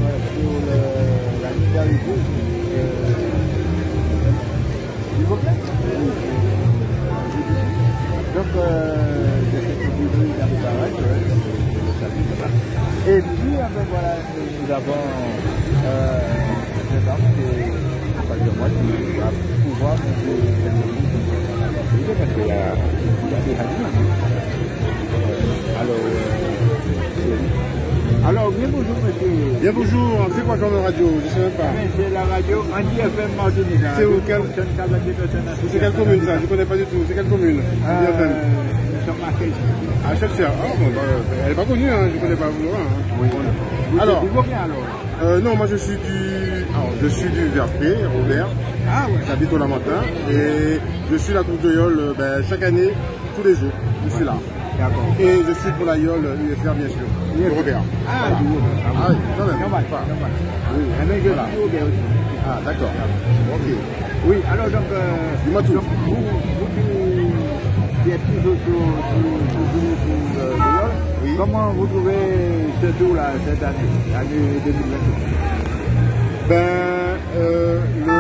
la ligne d'arrivée. S'il vous plaît. Donc, et puis, voilà, nous avons une dame qui est pas de moi qui va pouvoir parce qu'il y a des animaux. Alors, bien bonjour monsieur. Bien bonjour, c'est quoi comme radio? Je sais même pas. C'est la radio Andy FM Martinique. C'est où quelle quelle commune ça? Je ne connais pas du tout. C'est quelle commune? Nous sommes à Chelsea. À Chelsea. Ah bon, bah, elle n'est pas connue, hein. Je ne connais pas vous. Hein. Oui. Alors, non, moi je suis du Verpé, Robert. Ah ouais. J'habite au Lamentin et je suis la course de Yole chaque année, tous les jours. Je suis là. Et je suis pour la Yole UFR bien sûr. Robert. Ah, voilà. Ah oui, quand même. Normal. Oui, mais je suis Robert aussi. Ah d'accord. Ok. Oui, alors donc, dis-moi tout. Donc, vous qui êtes toujours sur le Yole, oui. Comment vous trouvez ce tour là cette année, l'année 2022?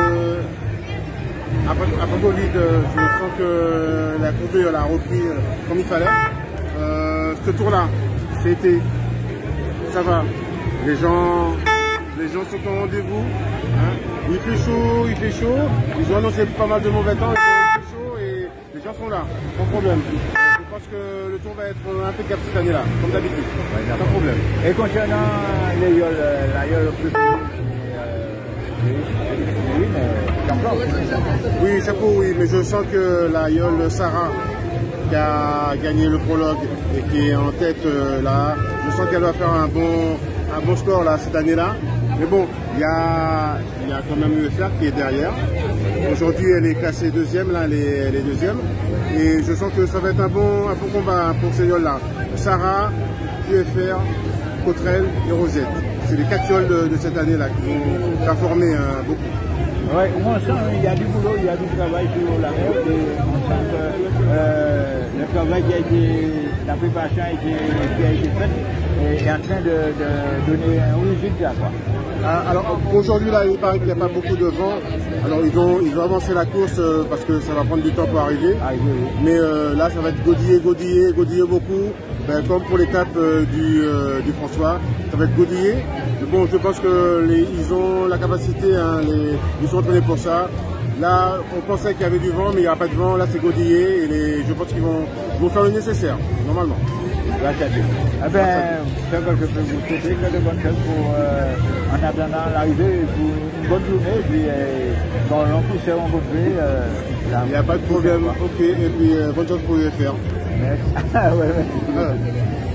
Après Covid, je sens que la course de Yole a repris comme il fallait. Ce tour-là, c'était, ça va. Les gens sont au rendez-vous. Hein. Il fait chaud. Ils ont annoncé pas mal de mauvais temps. Il fait chaud et les gens sont là, sans problème. Je pense que le tour va être impeccable cette année-là, comme d'habitude. Ouais, sans problème. Et concernant les Yoles, la Yole plus oui, chapeau, oui, mais je sens que la Yole Sarah qui a gagné le prologue et qui est en tête là, je sens qu'elle va faire un bon score là cette année-là. Mais bon, il y a quand même UFR qui est derrière. Aujourd'hui, elle est classée deuxième, là, elle est deuxième. Et je sens que ça va être un bon combat pour ces Yoles-là. Sarah, UFR, Cottrell et Rosette. C'est les 4 Yoles de cette année-là qui vont performer beaucoup. Oui, on sent qu'il y a du boulot, il y a du travail sur la mer et on sent que le travail la préparation qui a été faite est en train de donner un résultat. Alors aujourd'hui là, il paraît qu'il n'y a pas beaucoup de vent. Alors ils ont avancé la course parce que ça va prendre du temps pour arriver. Oui. Mais là, ça va être godiller beaucoup. Comme pour l'étape du François, ça va être godiller. Bon, je pense qu'ils ont la capacité, hein, ils sont entraînés pour ça. Là, on pensait qu'il y avait du vent, mais il n'y a pas de vent. Là, c'est godiller et je pense qu'ils vont faire le nécessaire, normalement. Grâce à Dieu. Eh bien, je peux vous souhaiter que de bonnes choses en attendant l'arrivée pour une bonne journée. Et puis, quand l'on puisse rencontrer. Il n'y a pas de problème. Ok, et puis bonne chance pour UFR. Merci.